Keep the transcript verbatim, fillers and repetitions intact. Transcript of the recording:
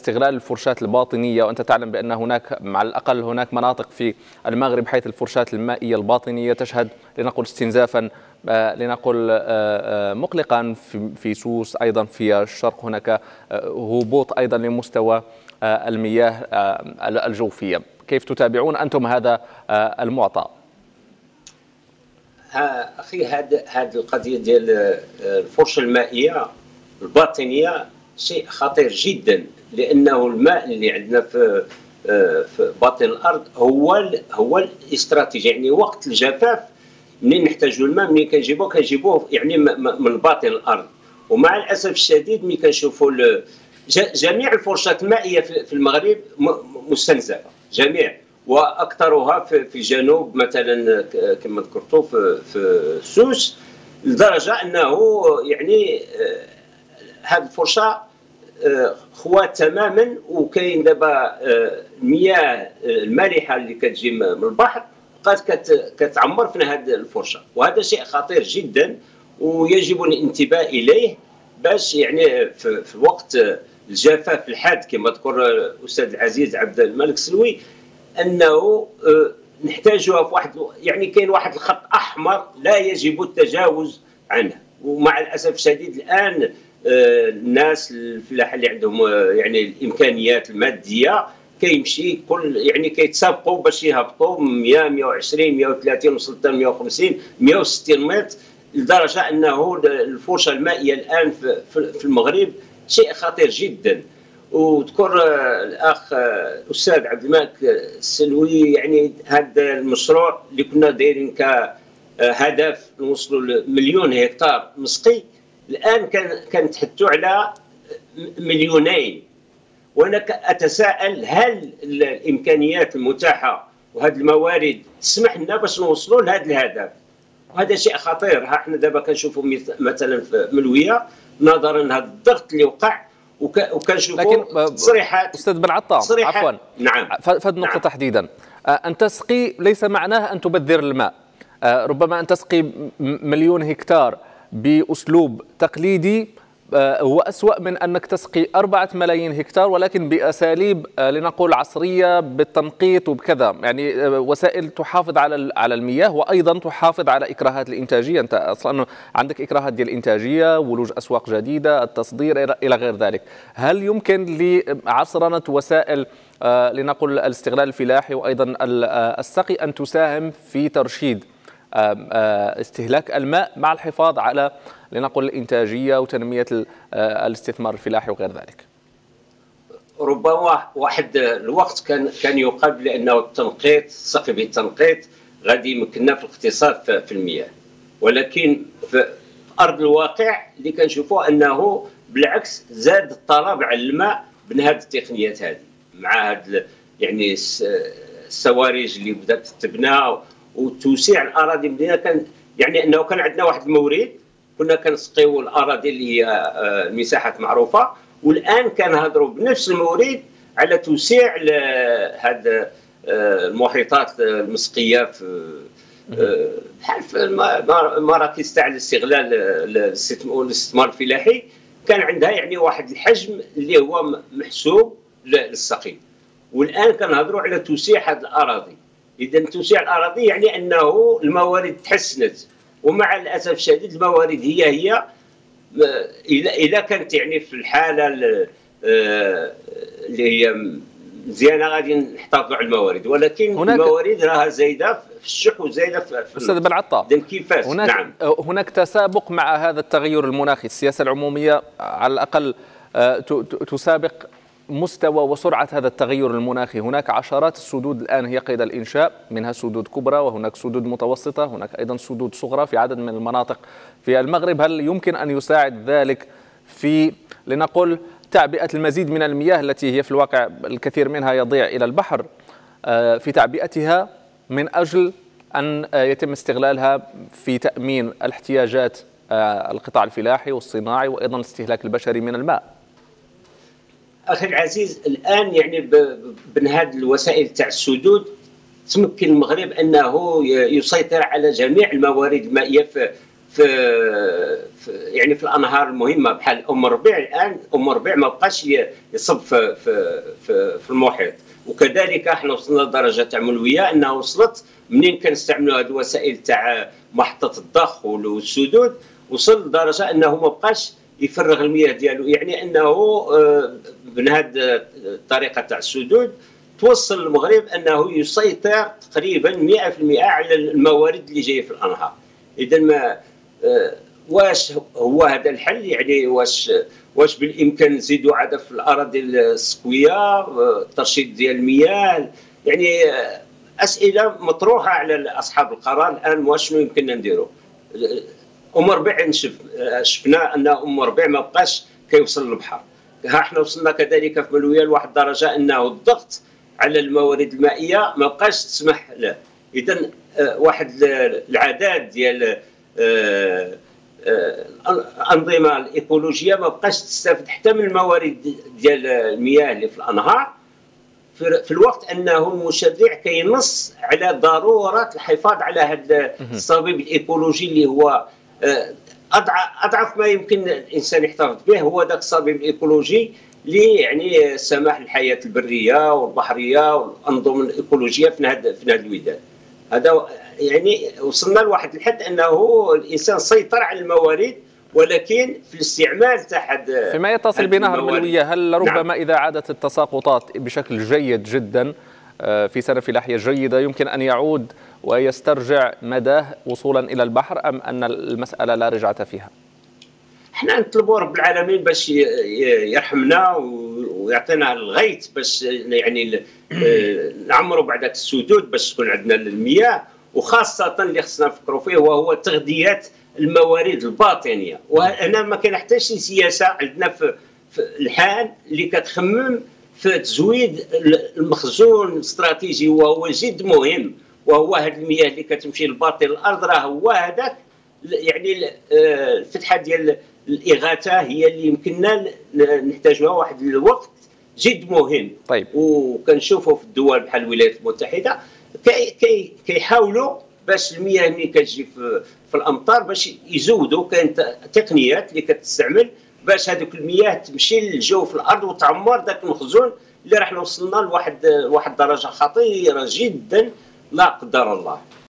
استغلال الفرشات الباطنية، وأنت تعلم بأن هناك على الأقل هناك مناطق في المغرب حيث الفرشات المائية الباطنية تشهد لنقل استنزافا لنقل مقلقا في سوس، أيضا في الشرق هناك هبوط أيضا لمستوى المياه الجوفية. كيف تتابعون أنتم هذا المعطى؟ أخي هذه هذه القضية ديال الفرشة المائية الباطنية شيء خطير جدا، لأنه الماء اللي عندنا في في باطن الأرض هو هو الاستراتيجي. يعني وقت الجفاف منين نحتاجوا الماء، منين كنجيبوه كنجيبوه يعني من باطن الأرض. ومع الأسف الشديد ملي كنشوفوا جميع الفرشات المائية في المغرب مستنزفة جميع، واكثرها في الجنوب مثلا كما ذكرتوا في في سوس، لدرجه انه يعني هذه الفرشه خوات تماما. وكاين دابا المياه المالحه اللي كتجي من البحر بقات كتعمر في هذه الفرشه، وهذا شيء خطير جدا ويجب الانتباه اليه، باش يعني في, في وقت الجفاف الحاد كما ذكر الاستاذ العزيز عبد الملك سلوي انه نحتاجها في واحد، يعني كاين واحد الخط احمر لا يجب التجاوز عنه. ومع الاسف الشديد الان الناس الفلاحه اللي عندهم يعني الامكانيات الماديه كيمشي كل يعني كيتسابقوا باش يهبطوا مئة مئة وعشرين مئة وثلاثين وصلت مئة وخمسين مئة وستين متر، لدرجه انه الفرشه المائيه الان في المغرب شيء خطير جدا. وذكر الاخ الاستاذ عبد الملك السلوي يعني هذا المشروع اللي كنا دايرين كهدف نوصلوا لمليون هكتار مسقي، الان كان كنتحدثوا على مليونين. وانا اتساءل هل الامكانيات المتاحه وهذه الموارد تسمح لنا باش نوصلوا لهذا الهدف؟ وهذا شيء خطير. ها احنا دابا كنشوفوا مثلا في ملويه نظرا لهذا الضغط اللي وقع، وكنشوفوا تصريحات استاذ بن عطام عفوا نعم فهذه النقطه نعم. تحديدا ان تسقي ليس معناه ان تبذر الماء، ربما ان تسقي مليون هكتار باسلوب تقليدي هو أسوأ من أنك تسقي أربعة ملايين هكتار ولكن بأساليب لنقول عصرية بالتنقيط وبكذا، يعني وسائل تحافظ على على المياه وأيضا تحافظ على إكراهات الإنتاجية. أنت أصلا عندك إكراهات ديال الإنتاجية، ولوج أسواق جديدة، التصدير إلى غير ذلك. هل يمكن لعصرنة وسائل لنقول الاستغلال الفلاحي وأيضا السقي أن تساهم في ترشيد استهلاك الماء مع الحفاظ على لنقل الإنتاجية وتنمية الاستثمار الفلاحي وغير ذلك؟ ربما واحد الوقت كان كان يقال بأنه التنقيط السقي بالتنقيط غادي يمكننا في الاقتصاد في المياه، ولكن في أرض الواقع اللي كنشوفوه أنه بالعكس زاد الطلب على الماء بهذه التقنيات هذه، مع هذه يعني السوارج اللي بدات تبنى وتوسيع الاراضي المدينه. كان يعني انه كان عندنا واحد المورد كنا كنسقيو الاراضي اللي هي المساحات معروفه، والان كنهضروا بنفس المورد على توسيع هذه المحيطات المسقيه في بحال في المراكز تاع الاستغلال الاستثمار الفلاحي، كان عندها يعني واحد الحجم اللي هو محسوب للسقي. والان كنهضروا على توسيع هذه الاراضي. إذا توسيع الأراضي يعني أنه الموارد تحسنت، ومع الأسف الشديد الموارد هي هي إذا كانت يعني في الحالة اللي هي مزيانة غادي نحتفظوا على الموارد، ولكن الموارد راها زايدة في الشح وزايدة في أستاذ بن عطام. إذا كيفاش؟ هناك نعم. هناك تسابق مع هذا التغير المناخي، السياسة العمومية على الأقل تسابق مستوى وسرعة هذا التغير المناخي. هناك عشرات السدود الآن هي قيد الإنشاء، منها سدود كبرى وهناك سدود متوسطة، هناك أيضا سدود صغرى في عدد من المناطق في المغرب. هل يمكن أن يساعد ذلك في لنقل تعبئة المزيد من المياه التي هي في الواقع الكثير منها يضيع إلى البحر، في تعبئتها من أجل أن يتم استغلالها في تأمين الاحتياجات القطاع الفلاحي والصناعي وأيضا الاستهلاك البشري من الماء؟ اخي العزيز الان يعني بهذه الوسائل تاع السدود تمكن المغرب انه يسيطر على جميع الموارد المائيه في في, في يعني في الانهار المهمه بحال ام الربيع. الان ام الربيع ما بقاش يصب في في في, في المحيط. وكذلك احنا وصلنا لدرجه تاع ملويه انها وصلت منين كنستعملوا هذه الوسائل تاع محطه الضخ والسدود، وصل لدرجه انه ما بقاش يفرغ المياه ديالو. يعني انه من هذه الطريقه تاع السدود توصل المغرب انه يسيطر تقريبا مئة بالمئة على الموارد اللي جايه في الانهار. اذا ما واش هو هذا الحل؟ يعني واش واش بالامكان نزيدوا عدد في الاراضي السقويه، ترشيد ديال المياه؟ يعني اسئله مطروحه على اصحاب القرار الان. وشنو يمكننا نديروا؟ ام ربيع نشف شفنا ان ام ربيع ما بقاش كيوصل للبحر. ها احنا وصلنا كذلك في ملويه لواحد الدرجه انه الضغط على الموارد المائيه ما بقاش تسمح له. اذا واحد العدد ديال الانظمه الايكولوجيه ما بقاش تستافد حتى من الموارد ديال المياه اللي في الانهار، في الوقت انه المشرع كينص على ضروره الحفاظ على هذا الصبيب الايكولوجي اللي هو اضعف ما يمكن الانسان يحتفظ به. هو ذاك الصبيب الايكولوجي اللي يعني سماح الحياه البريه والبحريه والانظمه الايكولوجيه في هذا في هذا الوداد. هذا يعني وصلنا لواحد الحد انه الانسان سيطر على الموارد، ولكن في الاستعمال تاع فيما يتصل بنهر ملويه، هل ربما نعم. اذا عادت التساقطات بشكل جيد جدا في سنة فلاحية جيدة يمكن ان يعود ويسترجع مداه وصولا الى البحر، ام ان المسألة لا رجعة فيها؟ احنا نطلبوا رب العالمين باش يرحمنا ويعطينا الغيث باش يعني نعمروا بعد السدود باش تكون عندنا المياه، وخاصة اللي خصنا نفكروا فيه وهو تغذية الموارد الباطنية. وهنا ما كاين حتى شي سياسة عندنا في الحال اللي كتخمم في تزويد المخزون الاستراتيجي وهو جد مهم، وهو هذه المياه اللي كتمشي لباطن الأرض. راه هو هذاك يعني الفتحة ديال الإغاثة هي اللي يمكننا نحتاجوها واحد الوقت جد مهم. طيب. وكنشوفوا في الدول بحال الولايات المتحدة كي كي كيحاولوا باش المياه اللي كتجي في, في الامطار باش يزودوا. كاين تقنيات اللي كتستعمل باش هذوك المياه تمشي للجو في الارض وتعمر ذاك المخزون اللي راح وصلنا لواحد واحد درجه خطيره جدا لا قدر الله.